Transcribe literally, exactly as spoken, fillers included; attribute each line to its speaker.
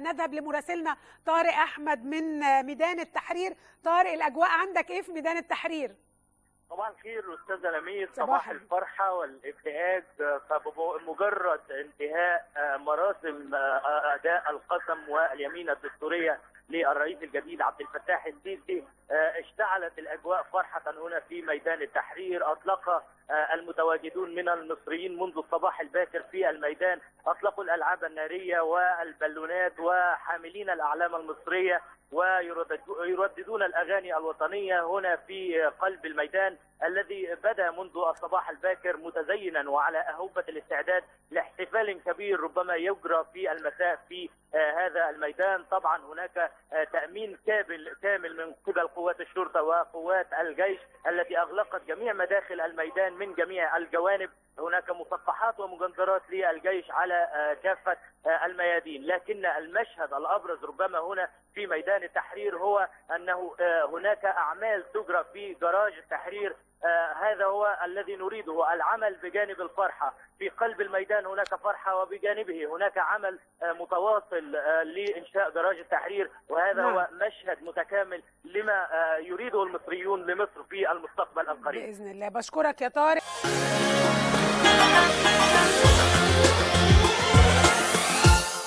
Speaker 1: نذهب لمراسلنا طارق أحمد من ميدان التحرير. طارق، الأجواء عندك إيه في ميدان التحرير؟
Speaker 2: صباح الخير أستاذة لميس. صباح الفرحة والابتهاج بمجرد انتهاء مراسم أداء القسم واليمين الدستورية للرئيس الجديد عبد الفتاح السيسي. اشتعلت الأجواء فرحة هنا في ميدان التحرير. أطلق المتواجدون من المصريين منذ الصباح الباكر في الميدان، أطلقوا الألعاب النارية والبالونات وحاملين الأعلام المصرية ويرددون الأغاني الوطنية هنا في قلب الميدان الذي بدأ منذ الصباح الباكر متزينا وعلى أهبة الاستعداد لاحتفال كبير ربما يجرى في المساء في هذا الميدان. طبعا هناك تأمين كامل كامل من قبل قوات الشرطة وقوات الجيش التي أغلقت جميع مداخل الميدان من جميع الجوانب. هناك مصفحات ومجندرات للجيش على كافة الميادين، لكن المشهد الأبرز ربما هنا في ميدان التحرير هو أنه هناك أعمال تجرى في جراج التحرير. هذا هو الذي نريده، العمل بجانب الفرحة. في قلب الميدان هناك فرحة وبجانبه هناك عمل متواصل لإنشاء جراج التحرير، وهذا نعم. هو مشهد متكامل لما يريده المصريون لمصر في المستقبل القريب
Speaker 1: بإذن الله. بشكرك يا طارق.